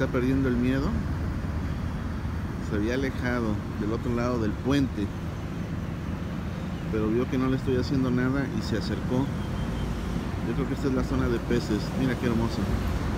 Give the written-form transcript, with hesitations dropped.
está perdiendo el miedo. Se había alejado del otro lado del puente, pero vio que no le estoy haciendo nada y se acercó. Yo creo que esta es la zona de peces. Mira qué hermoso.